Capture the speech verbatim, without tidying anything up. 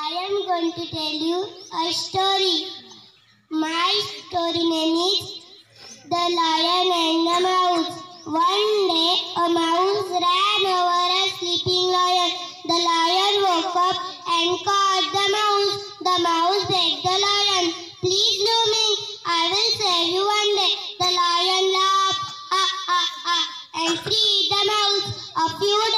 I am going to tell you a story. My story name is The Lion and the Mouse. One day a mouse ran over a sleeping lion. The lion woke up and caught the mouse. The mouse begged the lion, "Please leave me, I will save you one day." The lion laughed, ha ha ha, and freed the mouse. A few